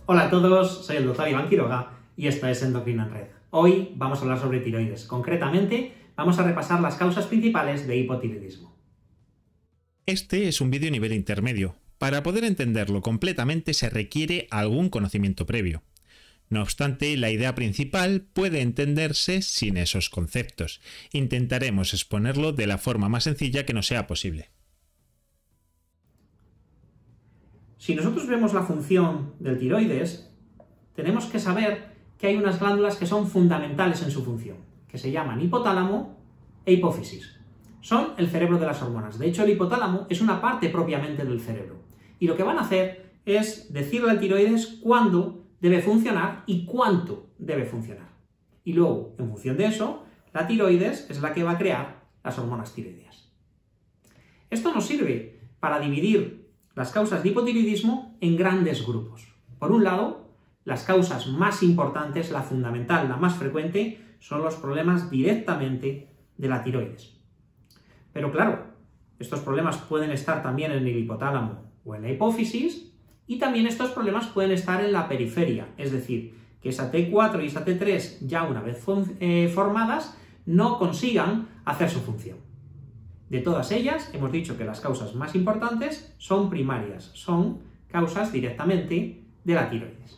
Hola a todos, soy el Dr. Iván Quiroga y esto es Endocrina en Red. Hoy vamos a hablar sobre tiroides. Concretamente, vamos a repasar las causas principales de hipotiroidismo. Este es un vídeo nivel intermedio. Para poder entenderlo completamente se requiere algún conocimiento previo. No obstante, la idea principal puede entenderse sin esos conceptos. Intentaremos exponerlo de la forma más sencilla que nos sea posible. Si nosotros vemos la función del tiroides, tenemos que saber que hay unas glándulas que son fundamentales en su función, que se llaman hipotálamo e hipófisis. Son el cerebro de las hormonas. De hecho, el hipotálamo es una parte propiamente del cerebro. Y lo que van a hacer es decirle al tiroides cuándo debe funcionar y cuánto debe funcionar. Y luego, en función de eso, la tiroides es la que va a crear las hormonas tiroideas. Esto nos sirve para dividir las causas de hipotiroidismo en grandes grupos. Por un lado, las causas más importantes, la fundamental, la más frecuente, son los problemas directamente de la tiroides. Pero claro, estos problemas pueden estar también en el hipotálamo o en la hipófisis, y también estos problemas pueden estar en la periferia, es decir, que esa T4 y esa T3, ya una vez formadas, no consigan hacer su función. De todas ellas, hemos dicho que las causas más importantes son primarias, son causas directamente de la tiroides.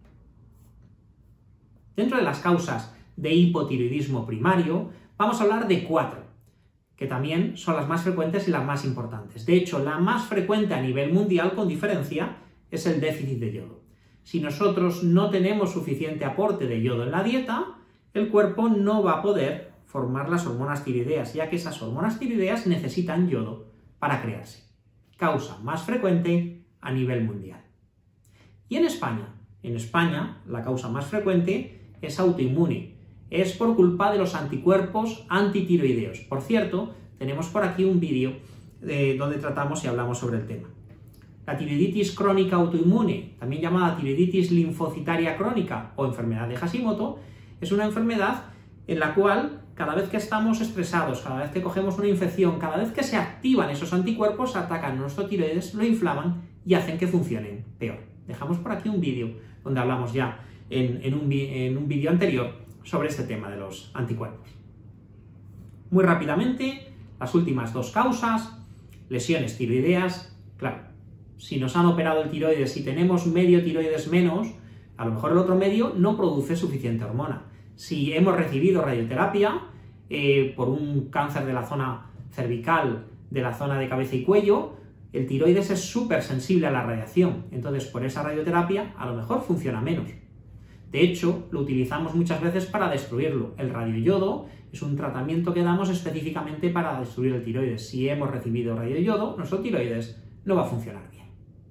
Dentro de las causas de hipotiroidismo primario, vamos a hablar de 4, que también son las más frecuentes y las más importantes. De hecho, la más frecuente a nivel mundial, con diferencia, es el déficit de yodo. Si nosotros no tenemos suficiente aporte de yodo en la dieta, el cuerpo no va a poder formar las hormonas tiroideas, ya que esas hormonas tiroideas necesitan yodo para crearse. Causa más frecuente a nivel mundial. Y en España la causa más frecuente es autoinmune. Es por culpa de los anticuerpos antitiroideos. Por cierto, tenemos por aquí un vídeo donde tratamos y hablamos sobre el tema. La tiroiditis crónica autoinmune, también llamada tiroiditis linfocitaria crónica o enfermedad de Hashimoto, es una enfermedad en la cual cada vez que estamos estresados, cada vez que cogemos una infección, cada vez que se activan esos anticuerpos, atacan nuestro tiroides, lo inflaman y hacen que funcionen peor. Dejamos por aquí un vídeo donde hablamos ya en un vídeo anterior sobre este tema de los anticuerpos. Muy rápidamente, las últimas 2 causas, lesiones tiroideas. Claro, si nos han operado el tiroides y tenemos medio tiroides menos, a lo mejor el otro medio no produce suficiente hormona. Si hemos recibido radioterapia por un cáncer de la zona cervical, de la zona de cabeza y cuello, el tiroides es súper sensible a la radiación. Entonces, por esa radioterapia, a lo mejor funciona menos. De hecho, lo utilizamos muchas veces para destruirlo. El radioyodo es un tratamiento que damos específicamente para destruir el tiroides. Si hemos recibido radioyodo, nuestro tiroides no va a funcionar bien.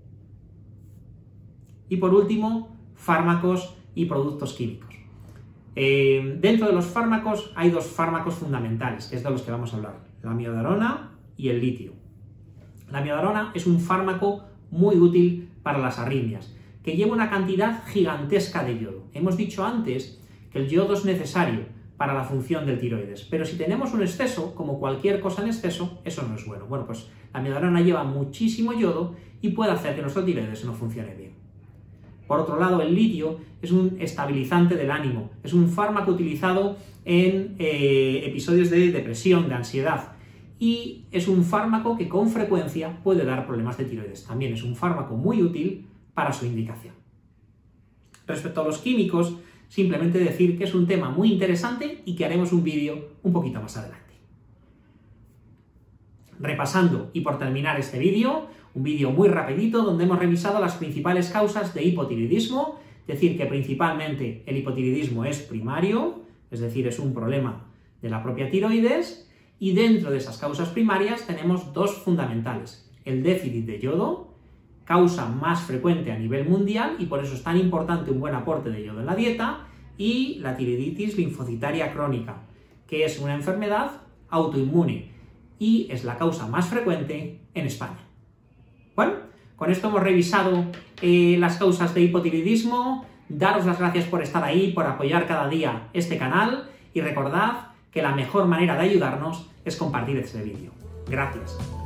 Y por último, fármacos y productos químicos. Dentro de los fármacos hay 2 fármacos fundamentales, que es de los que vamos a hablar: la amiodarona y el litio. La amiodarona es un fármaco muy útil para las arritmias, que lleva una cantidad gigantesca de yodo. Hemos dicho antes que el yodo es necesario para la función del tiroides, pero si tenemos un exceso, como cualquier cosa en exceso, eso no es bueno. Bueno, pues la amiodarona lleva muchísimo yodo y puede hacer que nuestro tiroides no funcione bien. Por otro lado, el litio es un estabilizante del ánimo, es un fármaco utilizado en episodios de depresión, de ansiedad, y es un fármaco que con frecuencia puede dar problemas de tiroides. También es un fármaco muy útil para su indicación. Respecto a los químicos, simplemente decir que es un tema muy interesante y que haremos un vídeo un poquito más adelante. Repasando y por terminar este vídeo, un vídeo muy rapidito donde hemos revisado las principales causas de hipotiroidismo, decir que principalmente el hipotiroidismo es primario, es decir, es un problema de la propia tiroides, y dentro de esas causas primarias tenemos 2 fundamentales: el déficit de yodo, causa más frecuente a nivel mundial y por eso es tan importante un buen aporte de yodo en la dieta, y la tiroiditis linfocitaria crónica, que es una enfermedad autoinmune y es la causa más frecuente en España. Bueno, con esto hemos revisado las causas de hipotiroidismo. Daros las gracias por estar ahí, por apoyar cada día este canal y recordad que la mejor manera de ayudarnos es compartir este vídeo. Gracias.